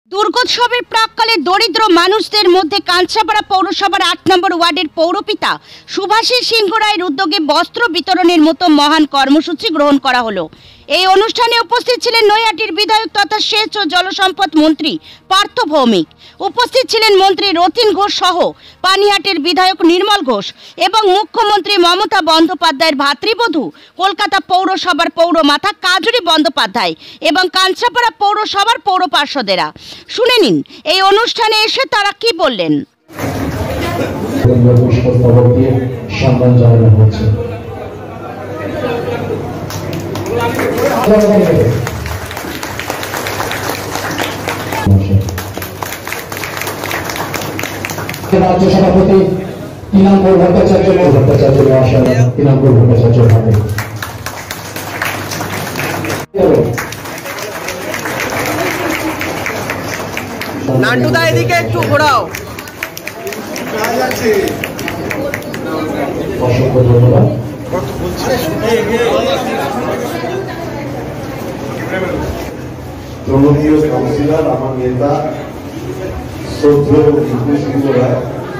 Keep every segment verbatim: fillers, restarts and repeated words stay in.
দুর্গোৎসবের প্রাককালে দরিদ্র মানুষদের মধ্যে কাঞ্চাপাড়া পৌরসভার আট নম্বর ওয়ার্ডের পৌরপিতা সুভাষিস সিংহ রায়ের উদ্যোগে বস্ত্র বিতরণের মতো মহান কর্মসূচি গ্রহণ করা হলো। এই অনুষ্ঠানে উপস্থিত ছিলেন নৈহাটির বিধায়ক তথা সেচ ও জলসম্পদ মন্ত্রী পার্থ ভৌমিক, উপস্থিত ছিলেন মন্ত্রী রতিন ঘোষ সহ পানিহাটির বিধায়ক নির্মল ঘোষ এবং মুখ্যমন্ত্রী মমতা বন্দ্যোপাধ্যায়ের ভাতৃবধূ কলকাতা পৌরসভার পৌরমাতা কাজুরি বন্দ্যোপাধ্যায় এবং কাঞ্চাপাড়া পৌরসভার পৌর পার্ষদেরা। শুনে নিন এই অনুষ্ঠানে এসে তারা কি বললেন। রাজ্য সভাপতি তৃণমূল ভট্টাচার্য ভট্টাচার্য মহাশয় তৃণমূল ভট্টাচার্য ভাবে নান্টুদা এদিকে একটু ঘোরাও। অসংখ্য ধন্যবাদ। জনপ্রিয় কাউন্সিলর আমার নেতা শ্রদ্ধেয় বিপুল সিংহ রায়,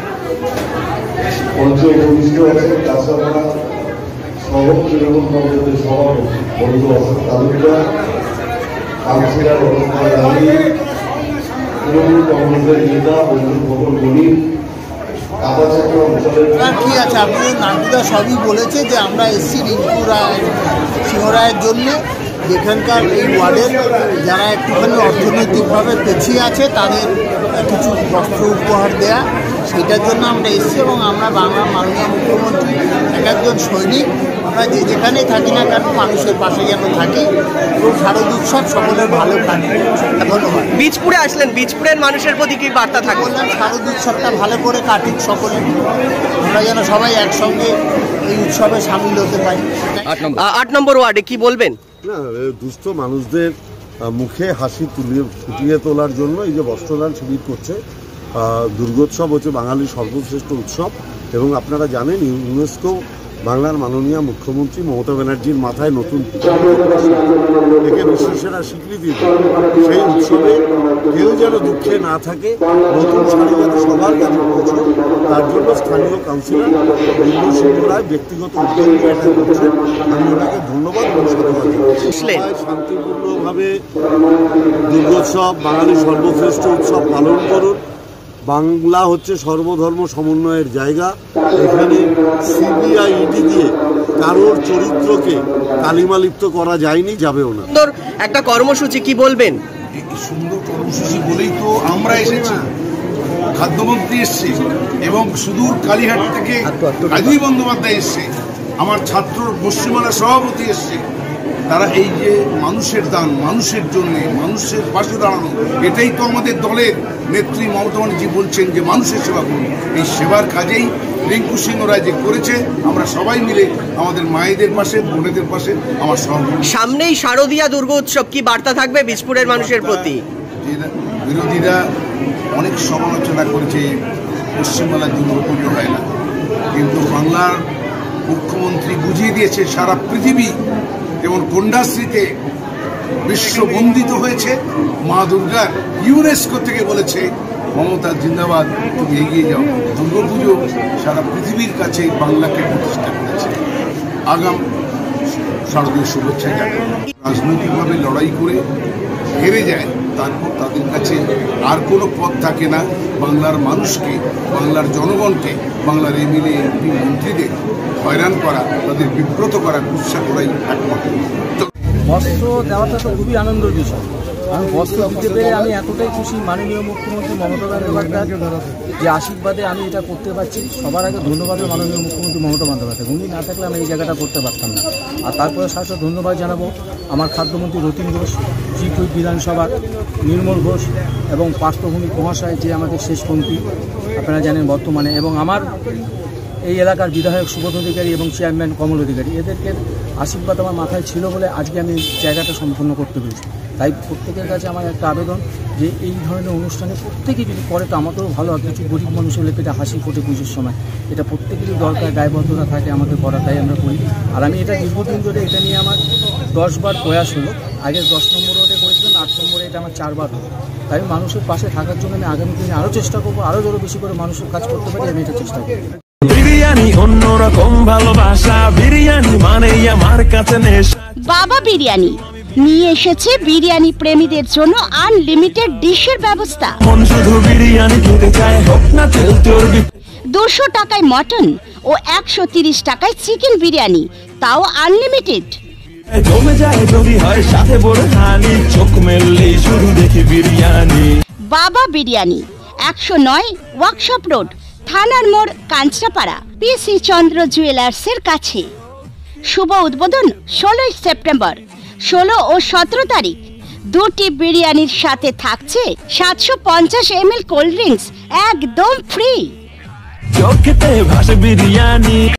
মঞ্চে উপবিষ্ট আছেন কাঁচাপাড়া সহ তৃণমূল কংগ্রেসের সভাপতি বন্ধু অশোক তালুকদার, কাউন্সিলর অরুণকুমার রানী, তৃণমূল কংগ্রেসের নেতা বন্ধু ভবন গণিত, কাপাচাপড়া অঞ্চলের ঠিক আছে। আপনি নান্টুদা সবই বলেছে যে আমরা এসছি রিঙ্কু রায় সিংহ রায়ের জন্যে, যেখানকার এই ওয়ার্ডের যারা একটুখানি অর্থনৈতিকভাবে পিছিয়ে আছে তাদের কিছু বস্ত্র উপহার দেয়া, সেটার জন্য আমরা এসেছি। এবং আমরা বাংলার মাননীয় মুখ্যমন্ত্রী এক একজন সৈনিক, আমরা যে যেখানেই থাকি না কেন মানুষের পাশে যেন থাকি এবং শারদ উৎসব সকলের ভালো থাকে। ধন্যবাদ। বীজপুরে আসলেন, বীজপুরের মানুষের প্রতি কি বার্তা থাকে? বললাম শারদ উৎসবটা ভালো করে কাটুক সকলে, আমরা যেন সবাই একসঙ্গে এই উৎসবে সামিল হতে পারি। আট নম্বর ওয়ার্ডে কি বলবেন? না, দুস্থ মানুষদের মুখে হাসি তুলিয়ে ফুটিয়ে তোলার জন্য এই যে বস্ত্রদান শিবির করছে। দুর্গোৎসব হচ্ছে বাঙালির সর্বশ্রেষ্ঠ উৎসব এবং আপনারা জানেন ইউনেস্কো বাংলার মাননীয় মুখ্যমন্ত্রী মমতা ব্যানার্জির মাথায় নতুন থেকে বিশ্বের স্বীকৃতি। সেই উৎসবে কেউ যেন দুঃখে না থাকে, নতুন শাড়ি যাতে সবার কাছে পৌঁছে, তার জন্য স্থানীয় কাউন্সিলর বিপুল সিংহ রায় ব্যক্তিগত উদ্যোগ নিয়ে এটা করছেন। আমি ওনাকে ধন্যবাদ এবং সাধুবাদ জানাই। শান্তিপূর্ণভাবে দুর্গোৎসব বাঙালির সর্বশ্রেষ্ঠ উৎসব পালন করুন। বাংলা হচ্ছে সর্বধর্ম সমন্বয়ের জায়গা। এখানে সিবিআই ইডি দিয়ে কারোর চরিত্রকে কালিমালিপ্ত করা যায়নি, যাবেও না। একটা কর্মসূচি কি বলবেন? সুন্দর কর্মসূচি বলেই তো আমরা এসেছি। খাদ্যমন্ত্রী এসছে এবং সুদূর কালীহাট থেকে কাজী বন্দ্যোপাধ্যায় এসছে, আমার ছাত্র পশ্চিমবাংলা সভাপতি এসছে। তারা এই যে মানুষের দান, মানুষের জন্যে, মানুষের পাশে দাঁড়ানো, এটাই তো আমাদের দলের নেত্রী মমতা ব্যানার্জি বলছেন যে মানুষের সেবা করুন। এই সেবার কাজেই রিঙ্কু সিংহ রায় যে করেছে, আমরা সবাই মিলে আমাদের মায়েদের পাশে, বোনেদের পাশে আমার সহযোগী। সামনেই শারদীয়া দুর্গোৎসব, কি বার্তা থাকবে বীজপুরের মানুষের প্রতি? বিরোধীরা অনেক সমালোচনা করেছে পশ্চিমবাংলার দুর্গাপুজো হয় না, কিন্তু বাংলার মুখ্যমন্ত্রী বুঝিয়ে দিয়েছে সারা পৃথিবী যেমন কন্যাশ্রীতে বিশ্ববন্দিত হয়েছে, মা দুর্গার ইউনেস্কো থেকে বলেছে মমতা জিন্দাবাদ, তুমি এগিয়ে যাও। দুর্গাপুজো সারা পৃথিবীর কাছে বাংলাকে প্রতিষ্ঠা করেছে। আগাম শারদীয় শুভেচ্ছা জানাই। রাজনৈতিকভাবে লড়াই করে হেরে যায়, তারপর তাদের কাছে আর কোনো পথ থাকে না বাংলার মানুষকে, বাংলার জনগণকে, বাংলার এমএলএ এমপি মন্ত্রীদের হয়রান করা, তাদের বিব্রত করা, কুৎসা করাই একমাত্র। বস্ত্র দেওয়াটা তো খুবই আনন্দের বিষয়। আমি বস্ত্র দিতে পেরে আমি এতটাই খুশি মাননীয় মুখ্যমন্ত্রী মমতা বন্দ্যোপাধ্যায় যে আশীর্বাদে আমি এটা করতে পারছি। সবার আগে ধন্যবাদ মাননীয় মুখ্যমন্ত্রী মমতা বন্দ্যোপাধ্যায়, উনি না থাকলে আমি এই জায়গাটা করতে পারতাম না। আর তারপরে সাথে ধন্যবাদ জানাবো আমার খাদ্যমন্ত্রী রতিন ঘোষ, চিফ হুইপ বিধানসভার নির্মল ঘোষ এবং পার্থ ভৌমিক মহাশয় যে আমাদের শেষ মন্ত্রী আপনারা জানেন বর্তমানে, এবং আমার এই এলাকার বিধায়ক সুবোধ অধিকারী এবং চেয়ারম্যান কমল অধিকারী, এদেরকে আশীর্বাদ আমার মাথায় ছিল বলে আজকে আমি জায়গাটা সম্পন্ন করতে পেরেছি। তাই প্রত্যেকের কাছে আমার একটা আবেদন যে এই ধরনের অনুষ্ঠানে প্রত্যেকে যদি করে তো আমাদেরও ভালো হয়। কিছু গরিব মানুষ হলে পেটে হাসি ফোটে পুজোর সময়, এটা প্রত্যেকেরই দরকার, দায়বদ্ধতা থাকে আমাদের করা, তাই আমরা করি। আর আমি এটা দীর্ঘদিন ধরে এটা নিয়ে আমার দশ বার প্রয়াস হলো। আগে দশ নম্বর ওয়ার্ডে করেছিলাম, আট নম্বরে এটা আমার চারবার হলো। তাই মানুষের পাশে থাকার জন্য আমি আগামী দিনে আরও চেষ্টা করবো, আরও যত বেশি করে মানুষের কাজ করতে পারি আমি এটা চেষ্টা করবো। বিরিয়ানি অন্যরকম ভালোবাসা, বিরিয়ানি মানে আমার কাছে নেশা। বাবা বিরিয়ানি নিয়ে এসেছে বিরিয়ানি প্রেমীদের জন্য আনলিমিটেড ডিশের ব্যবস্থা। মন শুধু বিরিয়ানি খেতে চায়, হোক না তেল চর্বি। দুশো টাকায় মটন ও একশো তিরিশ টাকায় চিকেন বিরিয়ানি, তাও আনলিমিটেড। জমে যায় যদি হয় সাথে বড় হানি, চোখ মেললেই শুধু দেখি বিরিয়ানি। বাবা বিরিয়ানি একশো নয় ওয়ার্কশপ রোড, থানার মোড়, কাঞ্চরাপাড়া, পি সি চন্দ্র জুয়েলার্সের কাছে। শুভ উদ্বোধন ষোলোই সেপ্টেম্বর। ষোলো ও সতেরো তারিখ দুটি বিরিয়ানির সাথে থাকছে সাতশো পঞ্চাশ এম এল কোল্ড ড্রিঙ্কস একদম ফ্রি। চোখেতে ভাসে বিরিয়ানি।